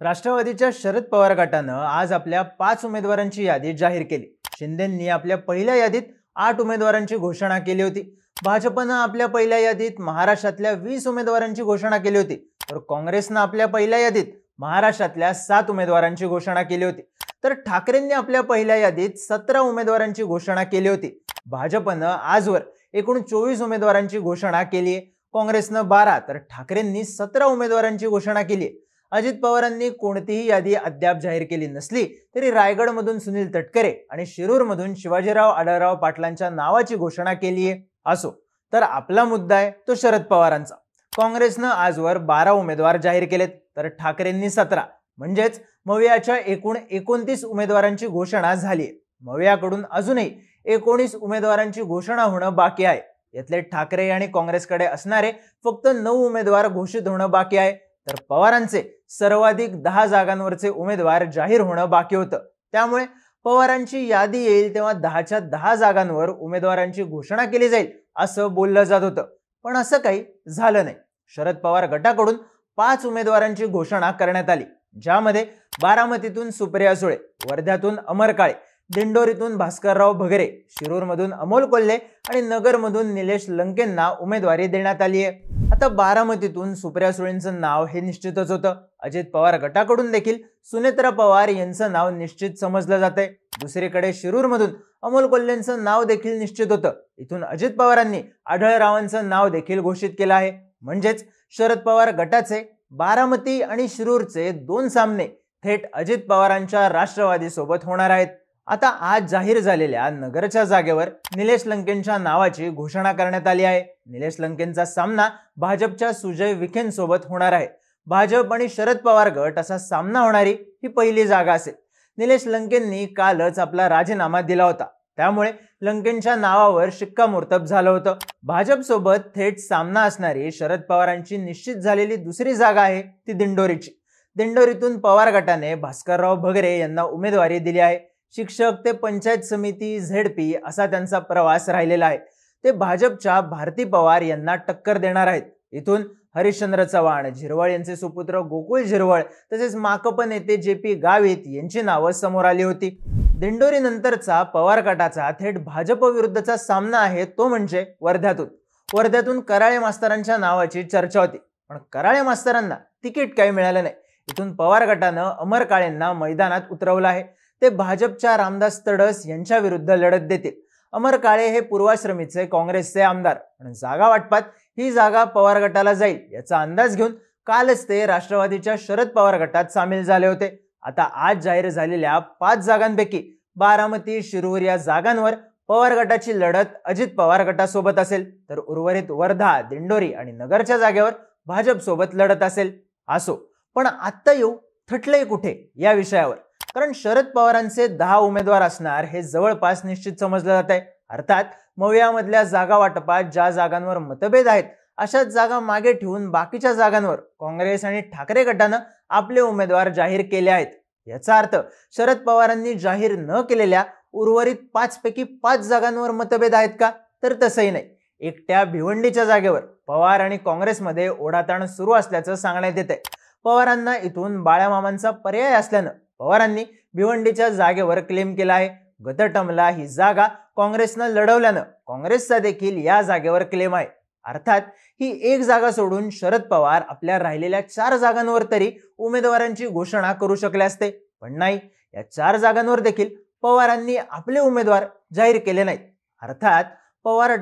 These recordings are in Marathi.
राष्ट्रवादीच्या शरद पवार गटानं आज आपल्या 5 उमेदवारांची यादी जाहीर केली। शिंदेंनी आपल्या पहिल्या यादीत 8 उमेदवारांची घोषणा केली होती। भाजपनं आपल्या पहिल्या यादीत महाराष्ट्रातल्या 20 उमेदवारांची घोषणा केली होती, तर काँग्रेसनं आपल्या पहिल्या यादीत महाराष्ट्रातल्या 7 उमेदवारांची घोषणा केली होती। तर ठाकरेंनी आपल्या पहिल्या यादीत 17 उमेदवारांची घोषणा केली होती। भाजपनं आजवर एकूण 24 उमेदवारांची घोषणा केली आहे। काँग्रेसनं 12 तर ठाकरेंनी 17 उमेदवारांची घोषणा केली आहे। अजित पवारांनी कोणतीही यादी अद्याप जाहीर केली नसली तरी रायगडमधून सुनील तटकरे आणि शिरूरमधून शिवाजीराव आढळराव पाटलांच्या नावाची घोषणा केली आहे। असो, तर आपला मुद्दा आहे तो शरद पवारांचा। काँग्रेसनं आजवर 12 उमेदवार जाहीर केलेत, तर ठाकरेंनी 17, म्हणजेच मवियाच्या एकूण 29 उमेदवारांची घोषणा झाली आहे। मवियाकडून अजूनही 19 उमेदवारांची घोषणा होणं बाकी आहे। यातले ठाकरे आणि काँग्रेसकडे असणारे फक्त 9 उमेदवार घोषित होणं बाकी आहे, तर पवारांचे सर्वाधिक 10 जागांवरचे उमेदवार जाहीर होणं बाकी होतं। त्यामुळे पवारांची यादी येईल तेव्हा 10च्या 10 जागांवर उमेदवारांची घोषणा केली जाईल असं बोललं जात होतं, पण असं काही झालं नाही। शरद पवार गटाकडून 5 उमेदवारांची घोषणा करण्यात आली, ज्यामध्ये बारामतीतून सुप्रिया सुळे, वर्ध्यातून अमर काळे, दिंडोरीतून भास्करराव भगरे, शिरूरमधून अमोल कोल्हे आणि नगरमधून निलेश लंकेंना उमेदवारी देण्यात आली आहे। आता बारामतीतून सुप्रिया सुळेंचं नाव हे निश्चितच होतं। अजित पवार गटाकडून देखील सुनेत्रा पवार यांचं नाव निश्चित समजलं जातंय। दुसरीकडे शिरूरमधून अमोल कोल्हेंचं नाव देखील निश्चित होतं। इथून अजित पवारांनी आढळरावांचं नाव देखील घोषित केलं आहे। म्हणजेच शरद पवार गटाचे बारामती आणि शिरूरचे 2 सामने थेट अजित पवारांच्या राष्ट्रवादी सोबत होणार आहेत। आता आज जाहीर झालेल्या नगरच्या जागेवर निलेश लंकेंच्या नावाची घोषणा करण्यात आली आहे। निलेश लंकेंचा सामना भाजपच्या सुजय विखेंसोबत होणार आहे। भाजप आणि शरद पवार गट असा सामना होणारी ही पहिली जागा असेल। निलेश लंकेंनी कालच आपला राजीनामा दिला होता, त्यामुळे लंकेंच्या नावावर शिक्कामोर्तब झालं होतं। भाजपसोबत थेट सामना असणारी शरद पवारांची निश्चित झालेली दुसरी जागा आहे ती दिंडोरीची। दिंडोरीतून पवार गटाने भास्करराव भगरे यांना उमेदवारी दिली आहे। शिक्षक ते पंचायत समिती झेडपी असा त्यांचा प्रवास राहिलेला आहे। ते भाजपच्या भारती पवार यांना टक्कर देणार आहेत। इथून हरिश्चंद्र चव्हाण, झिरवळ यांचे सुपुत्र गोकुळ झिरवळ तसेच माकप नेते JP गावित यांची नावं समोर आली होती। दिंडोरी नंतरचा पवार गटाचा थेट भाजप विरुद्धचा सामना आहे तो म्हणजे वर्ध्यातून कराळे मास्तरांच्या नावाची चर्चा होती, पण कराळे मास्तरांना तिकीट काही मिळालं नाही। इथून पवार गटानं अमर काळेंना मैदानात उतरवलं आहे। ते भाजपच्या रामदास तडस यांच्या विरुद्ध लढत देतील। अमर काळे हे पूर्वाश्रमीचे काँग्रेसचे आमदार, पण जागा वाटपात ही जागा पवार गटाला जाईल याचा अंदाज घेऊन कालच ते राष्ट्रवादीच्या शरद पवार गटात सामील झाले होते। आता आज जाहीर झालेल्या 5 जागांपैकी बारामती, शिरूर या जागांवर पवार गटाची लढत अजित पवार गटासोबत असेल, तर उर्वरित वर्धा, दिंडोरी आणि नगरच्या जागेवर भाजप सोबत लढत असेल। असो, पण आता येऊ थटले कुठे या विषयावर, कारण शरद पवारांचे 10 उमेदवार असणार हे जवळपास निश्चित समजलं जात आहे। अर्थात मवियामधल्या जागा वाटपात ज्या जागांवर मतभेद आहेत अशाच जागा मागे ठेवून बाकीच्या जागांवर काँग्रेस आणि ठाकरे गटानं आपले उमेदवार जाहीर केले आहेत। याचा अर्थ शरद पवारांनी जाहीर न केलेल्या उर्वरित 5 पैकी 5 जागांवर मतभेद आहेत का, तर तसंही नाही। एकट्या भिवंडीच्या जागेवर पवार आणि काँग्रेसमध्ये ओढाताण सुरू असल्याचं सांगण्यात येते। पवारांना इथून बाळामामांचा पर्याय असल्यानं पवारांनी भिवंडीच्या जागेवर क्लेम केला आहे। गत टर्मला ही जागा काँग्रेसनं लढवल्यानं काँग्रेसचा देखील या जागेवर क्लेम आहे। अर्थात ही एक जागा सोडून शरद पवार आपल्या राहिलेल्या 4 जागांवर तरी उमेदवारांची घोषणा करू शकले असते, पण नाही। या 4 जागांवर देखील पवारांनी आपले उमेदवार जाहीर केले नाहीत। अर्थात पवार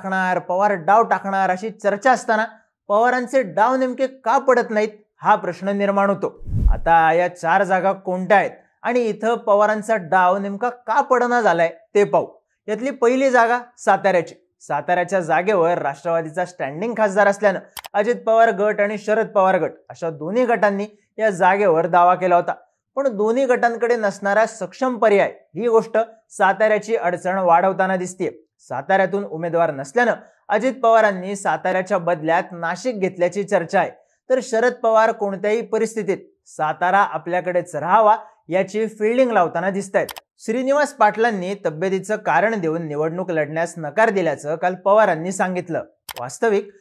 डाव टाकणार अशी चर्चा असताना पवारांचे डाव नेमके का पडत नाहीत हा प्रश्न निर्माण होतो। आता या 4 जागा कोणत्या आहेत आणि इथं पवारांचा डाव नेमका का पडना झालाय ते पाहू। यातली पहिली जागा साताऱ्याच्या जागेवर राष्ट्रवादीचा स्टँडिंग खासदार असल्यानं अजित पवार गट आणि शरद पवार गट अशा दोन्ही गटांनी या जागेवर दावा केला होता, पण दोन्ही गटांकडे नसणारा सक्षम पर्याय ही गोष्ट साताऱ्याची अडचण वाढवताना दिसतेय। साताऱ्यातून उमेदवार नसल्यानं अजित पवारांनी साताऱ्याच्या बदल्यात नाशिक घेतल्याची चर्चा आहे, तर शरद पवार कोणत्याही परिस्थितीत सातारा आपल्याकडेच राहावा याची फिल्डिंग लावताना दिसतायत। श्रीनिवास पाटलांनी तब्येतीचं कारण देऊन निवडणूक लढण्यास नकार दिल्याचं काल पवारांनी सांगितलं। वास्तविक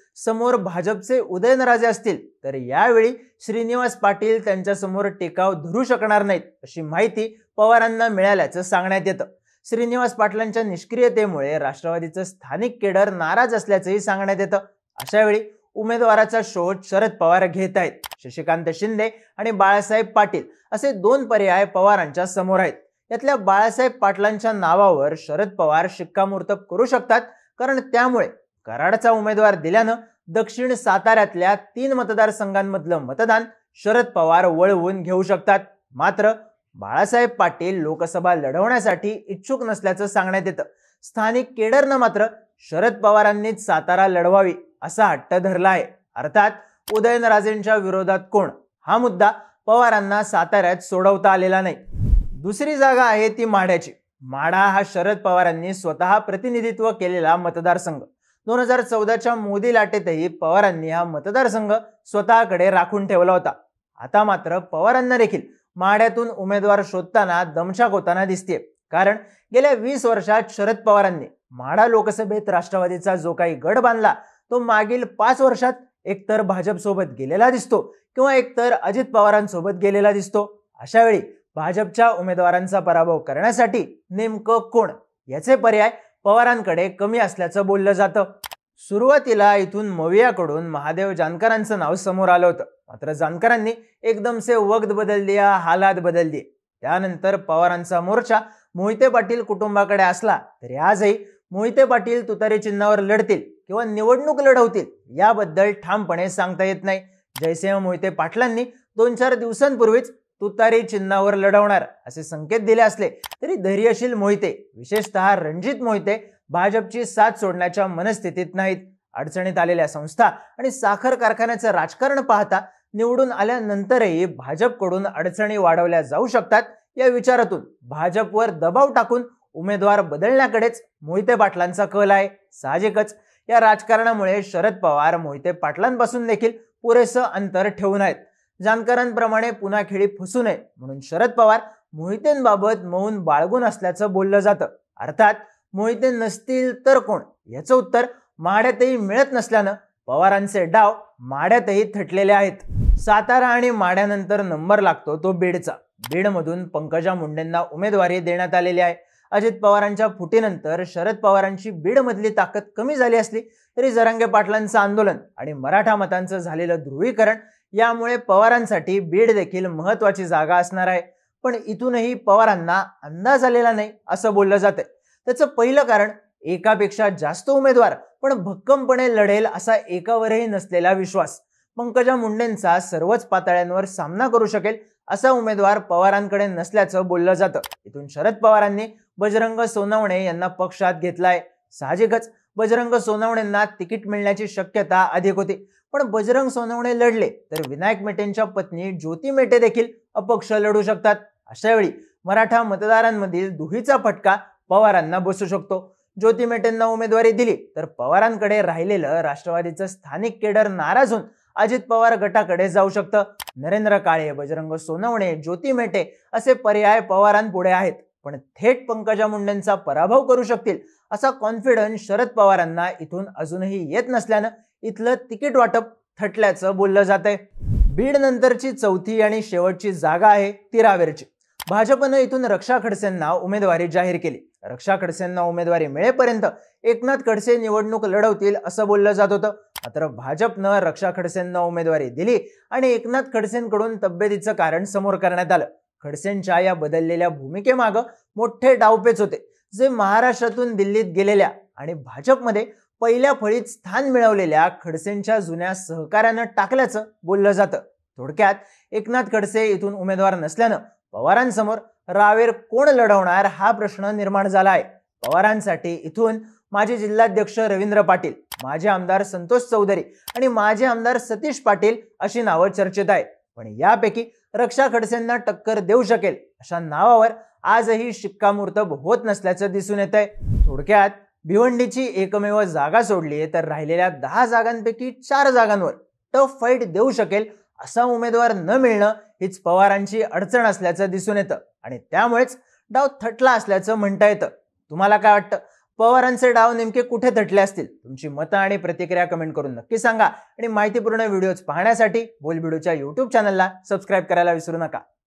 समोर भाजपचे उदयनराजे असतील तर यावेळी श्रीनिवास पाटील त्यांच्या समोर टेकाव धरू शकणार नाहीत अशी माहिती पवारांना मिळाल्याचं सांगण्यात येतं. श्रीनिवास पाटलांच्या निष्क्रियतेमुळे राष्ट्रवादीचं स्थानिक केडर नाराज असल्याचंही सांगण्यात येतं. अशा वेळी उमेदवाराचा शोध शरद पवार घेत आहेत. शशिकांत शिंदे आणि बाळासाहेब पाटील असे दोन पर्याय पवारांच्या समोर आहेत. यातल्या बाळासाहेब पाटलांच्या नावावर शरद पवार शिक्कामोर्तब करू शकतात, कारण त्यामुळे कराडचा उमेदवार दिल्यानं दक्षिण साताऱ्यातल्या 3 मतदारसंघांमधलं मतदान शरद पवार वळवून घेऊ शकतात. मात्र बाळासाहेब पाटील लोकसभा लढवण्यासाठी इच्छुक नसल्याचं सांगण्यात येतं. स्थानिक केडरनं मात्र शरद पवारांनीच सातारा लढवावी असा हट्ट धरला आहे. अर्थात उदयनराजेंच्या विरोधात कोण हा मुद्दा पवारांना साताऱ्यात सोडवता आलेला नाही. दुसरी जागा आहे ती माढ्याची. माढा हा शरद पवारांनी स्वतः प्रतिनिधित्व केलेला मतदारसंघ. 2014च्या मोदी लाटेतही पवारांनी हा मतदारसंघ स्वतःकडे राखून ठेवला होता. आता मात्र पवारांना देखील माढ्यातून उमेदवार शोधताना दमछाक होताना दिसते. कारण गेल्या 20 वर्षात शरद पवारांनी माढा लोकसभेत राष्ट्रवादीचा जो काही गड बांधला तो मागील 5 वर्षात एकतर भाजपसोबत गेलेला दिसतो किंवा एकतर अजित पवारांसोबत गेलेला दिसतो. अशा वेळी भाजपच्या उमेदवारांचा पराभव करण्यासाठी नेमकं कोण याचे पर्याय पवारांकडे कमी असल्याचं बोललं जातं. सुरुवातीला इथून मवियाकडून महादेव जानकरांचं नाव समोर आलं होतं. मात्र जानकरांनी एकदम से वक्त बदल दिया, हालात बदल दिए. त्यानंतर पवारांचा मोर्चा मोहिते पाटील कुटुंबाकडे असला तरी आजही मोहिते पाटील तुतारी चिन्हावर लढतील किंवा निवडणूक लढवतील याबद्दल ठामपणे सांगता येत नाही. जयसिंह मोहिते पाटलांनी 2-4 दिवसांपूर्वीच तुतारी चिन्हावर लढवणार असे संकेत दिले असले तरी धैर्यशील मोहिते, विशेषतः रणजित मोहिते भाजपची साथ सोडण्याच्या मनस्थितीत नाहीत. अडचणीत आलेल्या संस्था आणि साखर कारखान्याचं राजकारण पाहता निवडून आल्यानंतरही भाजपकडून अडचणी वाढवल्या जाऊ शकतात या विचारातून भाजपवर दबाव टाकून उमेदवार बदलण्याकडेच मोहिते पाटलांचा कल आहे. साहजिकच या राजकारणामुळे शरद पवार मोहिते पाटलांपासून देखील पुरेसं अंतर ठेवून आहेत. जानकरांप्रमाणे पुन्हा खेळी फसू नये म्हणून शरद पवार मोहितेंबाबत मौन बाळगून असल्याचं बोललं जातं. अर्थात मोहिते नसतील तर कोण याचं उत्तर माढ्यातही मिळत नसल्यानं पवारांचे डाव माढ्यातही थटलेले आहेत. सातारा आणि माढ्यानंतर नंबर लागतो तो बीडचा. बीडमधून पंकजा मुंडेंना उमेदवारी देण्यात आलेली आहे. अजित पवारांच्या फुटीनंतर शरद पवारांची बीडमधली ताकद कमी झाली असली तरी जरांगे पाटलांचं आंदोलन आणि मराठा मतांचं झालेलं ध्रुवीकरण यामुळे पवारांसाठी बीड देखील महत्वाची जागा असणार आहे. पण इथूनही पवारांना अंदाज आलेला नाही असं बोललं जातंय. त्याचं पहिलं कारण एकापेक्षा जास्त उमेदवार पण भक्कमपणे लढेल असा एकावरही नसलेला विश्वास. पंकजा मुंडेंचा सर्वच पातळ्यांवर सामना करू शकेल असा उमेदवार पवारांकडे नसल्याचं बोललं जातं. इथून शरद पवारांनी बजरंग सोनवणे यांना पक्षात घेतलाय. साहजिकच बजरंग सोनवणेंना तिकीट मिळण्याची शक्यता अधिक होती. पण बजरंग सोनवणे लढले तर विनायक मेटेंच्या पत्नी ज्योती मेटे देखील अपक्ष लढू शकतात. अशा वेळी मराठा मतदारांमधील दुहीचा फटका पवारांना बसू शकतो. ज्योती मेटेंना उमेदवारी दिली तर पवारांकडे राहिलेलं राष्ट्रवादीचं स्थानिक केडर नाराज होऊन अजित पवार गटाकडे जाऊ शकतं. नरेंद्र काळे, बजरंग सोनवणे, ज्योती मेटे असे पर्याय पवारांपुढे आहेत. पण थेट पंकजा मुंडेंचा पराभव करू शकतील असा कॉन्फिडन्स शरद पवारांना इथून अजूनही येत नसल्यानं इथलं तिकीट वाटप थटल्याचं बोललं जातंय. बीड नंतरची चौथी आणि शेवटची जागा आहे ती रावेरची. भाजपनं इथून रक्षा खडसेंना उमेदवारी जाहीर केली. रक्षा खडसेंना उमेदवारी मिळेपर्यंत एकनाथ खडसे निवडणूक लढवतील असं बोललं जात होतं. मात्र भाजपनं रक्षा खडसेंना उमेदवारी दिली आणि एकनाथ खडसेंकडून तब्येतीचं कारण समोर करण्यात आलं. खडसेंच्या या बदललेल्या भूमिकेमागं मोठे डावपेच होते जे महाराष्ट्रातून दिल्लीत गेलेल्या आणि भाजपमध्ये पहिल्या फळीत स्थान मिळवलेल्या खडसेंच्या जुन्या सहकार्यानं टाकल्याचं बोललं जातं. थोडक्यात एकनाथ खडसे इथून उमेदवार नसल्यानं पवारांसमोर रावेर कोण लढवणार हा प्रश्न निर्माण झाला आहे. पवारांसाठी इथून माजी जिल्हाध्यक्ष रवींद्र पाटील, माजी आमदार संतोष चौधरी आणि माजी आमदार सतीश पाटील अशी नावं चर्चेत आहेत. पण यापैकी रक्षा खडसेंना टक्कर देऊ शकेल अशा नावावर आजही शिक्कामोर्तब होत नसल्याचं दिसून येत आहे. थोडक्यात भिवंडीची एकमेव जागा सोडली तर राहिलेल्या 10 जागांपैकी 4 जागांवर टफ फाईट देऊ शकेल असा उमेदवार न मिळणं हीच पवारांची अडचण असल्याचं दिसून येतं आणि त्यामुळेच डाव थटला असल्याचं म्हणता येतं. तुम्हाला काय वाटतं? पवारांचे डाव नेमके कुठे थटले असतील? तुमची मतं आणि प्रतिक्रिया कमेंट करून नक्की सांगा आणि माहितीपूर्ण व्हिडिओज पाहण्यासाठी बोलबिडूच्या YouTube चॅनलला सबस्क्राईब करायला विसरू नका.